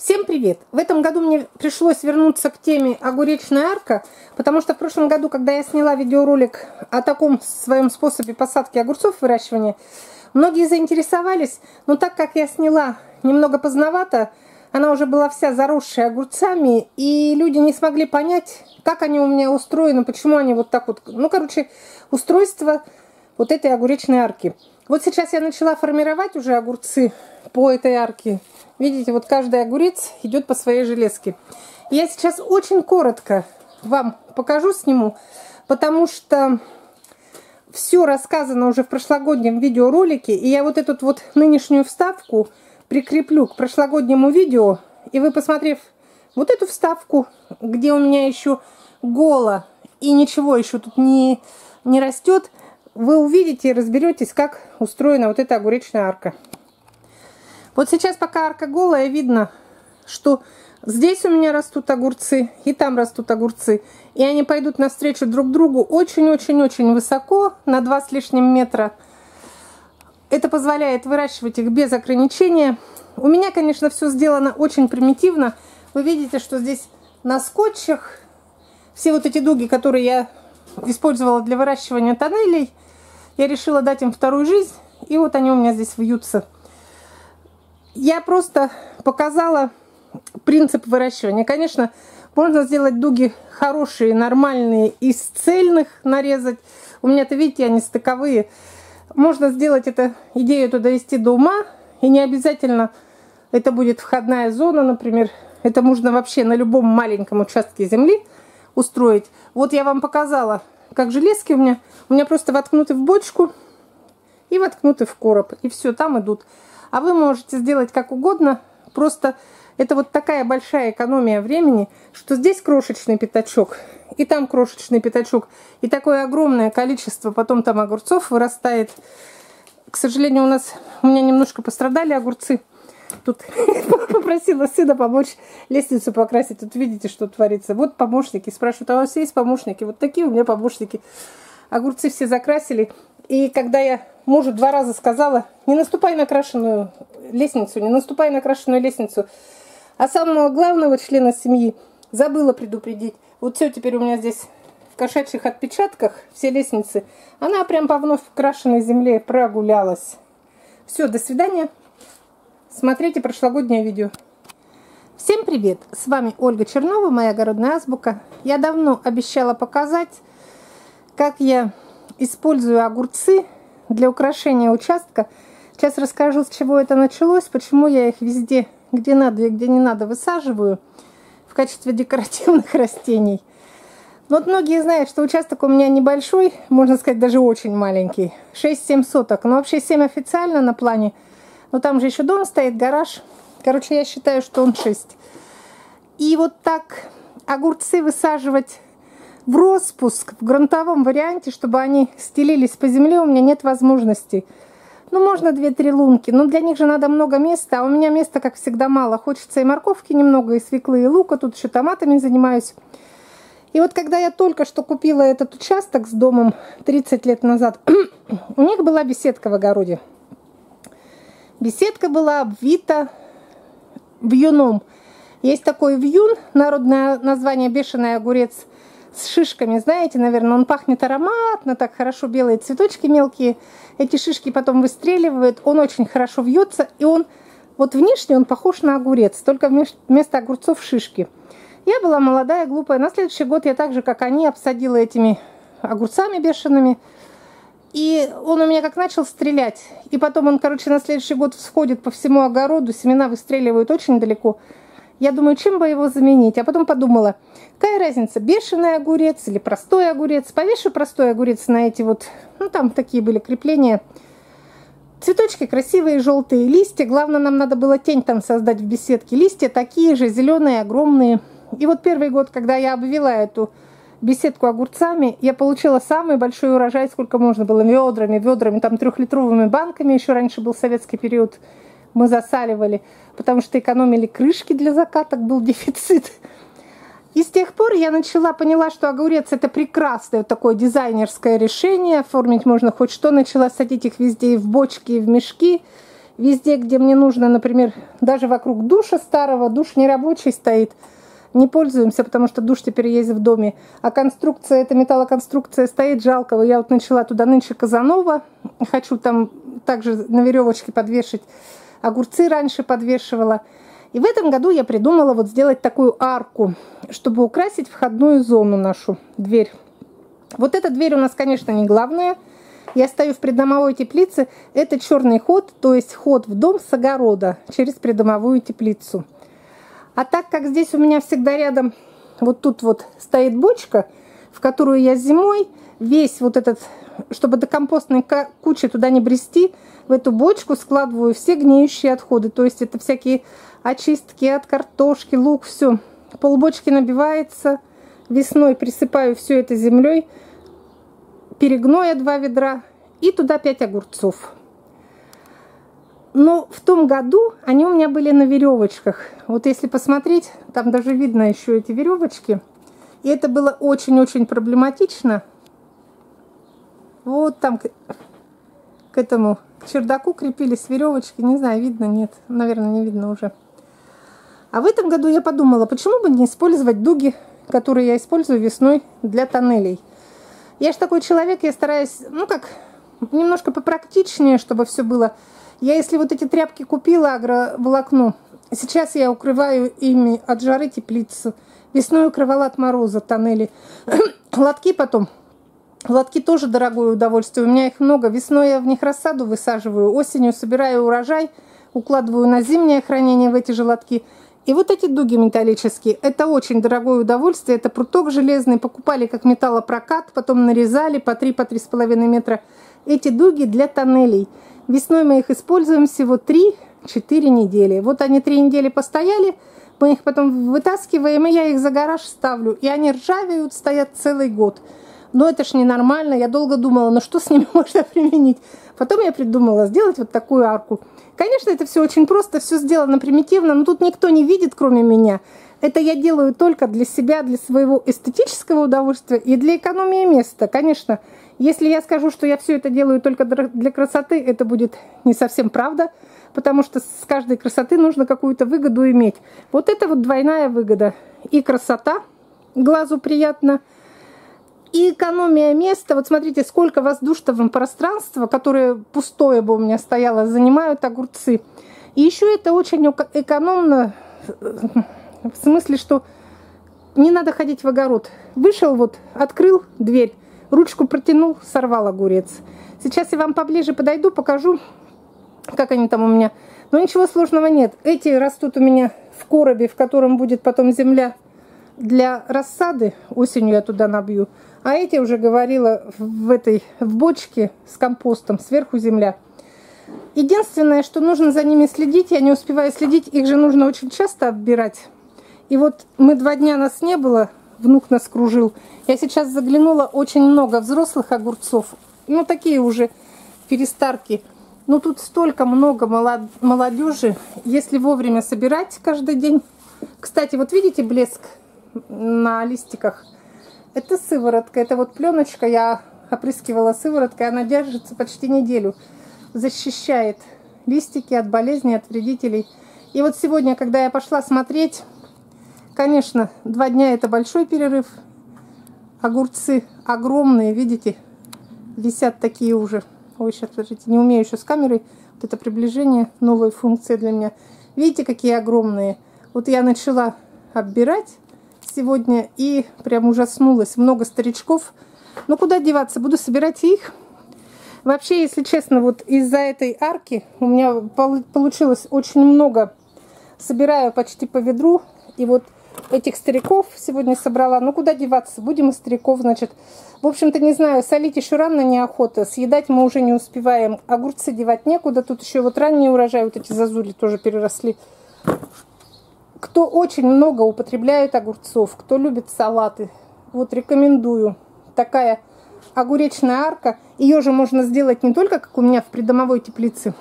Всем привет! В этом году мне пришлось вернуться к теме огуречная арка, потому что в прошлом году, когда я сняла видеоролик о таком своем способе посадки огурцов, выращивания, многие заинтересовались, но так как я сняла немного поздновато, она уже была вся заросшая огурцами, и люди не смогли понять, как они у меня устроены, почему они вот так вот, устройство вот этой огуречной арки. Вот сейчас я начала формировать уже огурцы по этой арке. Видите, вот каждый огурец идет по своей железке. Я сейчас очень коротко вам покажу, сниму, потому что все рассказано уже в прошлогоднем видеоролике. И я вот эту вот нынешнюю вставку прикреплю к прошлогоднему видео. И вы, посмотрев вот эту вставку, где у меня еще голо и ничего еще тут не растет, вы увидите и разберетесь, как устроена вот эта огуречная арка. Вот сейчас, пока арка голая, видно, что здесь у меня растут огурцы, и там растут огурцы. И они пойдут навстречу друг другу очень-очень-очень высоко, на 2 с лишним метра. Это позволяет выращивать их без ограничения. У меня, конечно, все сделано очень примитивно. Вы видите, что здесь на скотчах все вот эти дуги, которые я использовала для выращивания тоннелей, я решила дать им вторую жизнь, и вот они у меня здесь вьются. Я просто показала принцип выращивания. Конечно, можно сделать дуги хорошие, нормальные, из цельных нарезать. У меня-то, видите, они стыковые. Можно сделать эту идею довести до ума, и не обязательно это будет входная зона, например. Это можно вообще на любом маленьком участке земли устроить. Вот я вам показала, как железки у меня просто воткнуты в бочку и воткнуты в короб. И все, там идут. А вы можете сделать как угодно. Просто это вот такая большая экономия времени, что здесь крошечный пятачок, и там крошечный пятачок, и такое огромное количество потом там огурцов вырастает. К сожалению, у меня немножко пострадали огурцы. Тут попросила сына помочь лестницу покрасить. Тут видите, что творится. Вот помощники. Спрашивают, а у вас есть помощники? Вот такие у меня помощники. Огурцы все закрасили. И когда я мужу 2 раза сказала, не наступай на крашеную лестницу, не наступай на крашеную лестницу, а самого главного члена семьи забыла предупредить. Вот все теперь у меня здесь в кошачьих отпечатках, все лестницы, она прям по вновь крашеной земле прогулялась. Все, до свидания. Смотрите прошлогоднее видео. Всем привет! С вами Ольга Чернова, моя огородная азбука. Я давно обещала показать, как я использую огурцы для украшения участка. Сейчас расскажу, с чего это началось, почему я их везде, где надо и где не надо, высаживаю в качестве декоративных растений. Но вот многие знают, что участок у меня небольшой, можно сказать, даже очень маленький. 6-7 соток. Но вообще 7 официально на плане. Но там же еще дом стоит, гараж. Короче, я считаю, что он 6. И вот так огурцы высаживать в распуск, в грунтовом варианте, чтобы они стелились по земле, у меня нет возможности. Ну, можно 2-3 лунки, но для них же надо много места, а у меня места, как всегда, мало. Хочется и морковки немного, и свеклы, и лука, тут еще томатами занимаюсь. И вот когда я только что купила этот участок с домом 30 лет назад, у них была беседка в огороде. Беседка была обвита вьюном. Есть такой вьюн, народное название бешеный огурец, с шишками, знаете, наверное, он пахнет ароматно, так хорошо, белые цветочки мелкие. Эти шишки потом выстреливают, он очень хорошо вьется, и он, вот внешне он похож на огурец, только вместо огурцов шишки. Я была молодая, глупая. На следующий год я так же, как они, обсадила этими огурцами бешеными. И он у меня как начал стрелять. И потом он, короче, на следующий год всходит по всему огороду, семена выстреливают очень далеко. Я думаю, чем бы его заменить? А потом подумала, какая разница, бешеный огурец или простой огурец. Повешу простой огурец на эти вот, ну там такие были крепления. Цветочки красивые, желтые, листья. Главное, нам надо было тень там создать в беседке. Листья такие же, зеленые, огромные. И вот первый год, когда я обвела эту беседку огурцами, я получила самый большой урожай, сколько можно было, ведрами, там 3-литровыми банками. Еще раньше был советский период. Мы засаливали, потому что экономили крышки для закаток, был дефицит. И с тех пор я поняла, что огурец это прекрасное вот такое дизайнерское решение. Оформить можно хоть что. Начала садить их везде, и в бочки, и в мешки. везде, где мне нужно, например, даже вокруг душа старого, душ не рабочий стоит, не пользуемся, потому что душ теперь есть в доме, а конструкция, эта металлоконструкция стоит, жалко. Я вот начала туда нынче Казанова, хочу там также на веревочке подвешать, огурцы раньше подвешивала. И в этом году я придумала вот сделать такую арку, чтобы украсить входную зону нашу, дверь. Вот эта дверь у нас, конечно, не главная. Я стою в придомовой теплице. Это черный ход, то есть ход в дом с огорода через придомовую теплицу. А так как здесь у меня всегда рядом, вот тут вот стоит бочка, в которую я зимой весь вот этот, чтобы до компостной кучи туда не брести, в эту бочку складываю все гниющие отходы. То есть это всякие очистки от картошки, лук, все. Полбочки набивается. Весной присыпаю все это землей. Перегноя 2 ведра. И туда 5 огурцов. Но в том году они у меня были на веревочках. Вот если посмотреть, там даже видно еще эти веревочки. И это было очень-очень проблематично. Вот там к этому к чердаку крепились веревочки. Не знаю, видно, нет. Наверное, не видно уже. А в этом году я подумала, почему бы не использовать дуги, которые я использую весной для тоннелей. Я же такой человек, я стараюсь, ну как, немножко попрактичнее, чтобы все было. Я если вот эти тряпки купила, агроволокно, сейчас я укрываю ими от жары теплицу. Весной укрывала от мороза тоннели. Лотки потом. Лотки тоже дорогое удовольствие. У меня их много. Весной я в них рассаду высаживаю. Осенью собираю урожай. Укладываю на зимнее хранение в эти же лотки. И вот эти дуги металлические. Это очень дорогое удовольствие. Это пруток железный. Покупали как металлопрокат. Потом нарезали по 3-3,5 метра. Эти дуги для тоннелей. Весной мы их используем всего 3-4 недели. Вот они 3 недели постояли, мы их потом вытаскиваем, и я их за гараж ставлю. И они ржавеют, стоят целый год. Но это ж ненормально. Я долго думала, ну что с ними можно применить. Потом я придумала сделать вот такую арку. Конечно, это все очень просто, все сделано примитивно, но тут никто не видит, кроме меня. Это я делаю только для себя, для своего эстетического удовольствия и для экономии места. Конечно, если я скажу, что я все это делаю только для красоты, это будет не совсем правда, потому что с каждой красоты нужно какую-то выгоду иметь. Вот это вот двойная выгода. И красота, глазу приятно, и экономия места. Вот смотрите, сколько воздушного пространства, которое пустое бы у меня стояло, занимают огурцы. И еще это очень экономно, в смысле, что не надо ходить в огород. Вышел вот, открыл дверь, ручку протянул, сорвал огурец. Сейчас я вам поближе подойду, покажу, как они там у меня. Но ничего сложного нет. Эти растут у меня в коробе, в котором будет потом земля для рассады. Осенью я туда набью. А эти, уже говорила, в бочке с компостом, сверху земля. Единственное, что нужно за ними следить, я не успеваю следить, их же нужно очень часто оббирать. И вот мы 2 дня нас не было, внук нас кружил. Я сейчас заглянула, очень много взрослых огурцов. Ну, такие уже перестарки. Ну, тут столько много молодежи. Если вовремя собирать каждый день. Кстати, вот видите блеск на листиках? Это сыворотка, это вот пленочка. Я опрыскивала сывороткой, она держится почти неделю. Защищает листики от болезней, от вредителей. И вот сегодня, когда я пошла смотреть, конечно, 2 дня это большой перерыв. Огурцы огромные, видите, висят такие уже. Ой, сейчас, подождите, не умею еще с камерой. Вот это приближение, новая функция для меня. Видите, какие огромные. Вот я начала оббирать сегодня и прям ужаснулась. Много старичков. Ну, куда деваться? Буду собирать их. Вообще, если честно, вот из-за этой арки у меня получилось очень много. Собираю почти по ведру. И вот этих стариков сегодня собрала. Ну, куда деваться? Будем из стариков, значит. В общем-то, не знаю, солить еще рано, неохота. Съедать мы уже не успеваем. Огурцы девать некуда. Тут еще вот ранний урожай, вот эти зазули тоже переросли. Кто очень много употребляет огурцов, кто любит салаты, вот рекомендую. Такая огуречная арка. Ее же можно сделать не только, как у меня в придомовой теплице.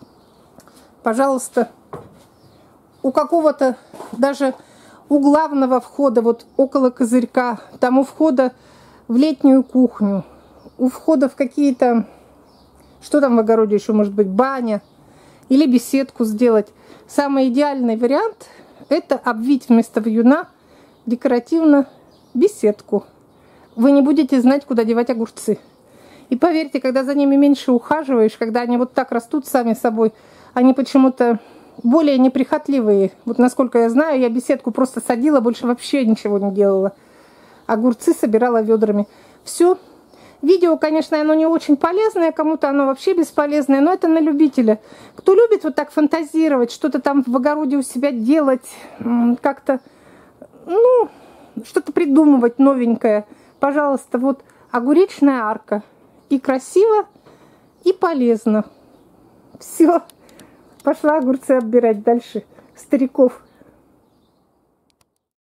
Пожалуйста, у какого-то, даже у главного входа, вот около козырька, там у входа в летнюю кухню, у входа в какие-то, что там в огороде еще может быть, баня. или беседку сделать. Самый идеальный вариант – это обвить вместо вьюна декоративно беседку. Вы не будете знать, куда девать огурцы. И поверьте, когда за ними меньше ухаживаешь, когда они вот так растут сами собой, они почему-то более неприхотливые. Вот насколько я знаю, я беседку просто садила, больше вообще ничего не делала. Огурцы собирала ведрами. Все. Видео, конечно, оно не очень полезное, кому-то оно вообще бесполезное, но это на любителя. Кто любит вот так фантазировать, что-то там в огороде у себя делать, как-то, ну, что-то придумывать новенькое, пожалуйста, вот огуречная арка. И красиво, и полезно. Все. Пошла огурцы оббирать дальше. Стариков.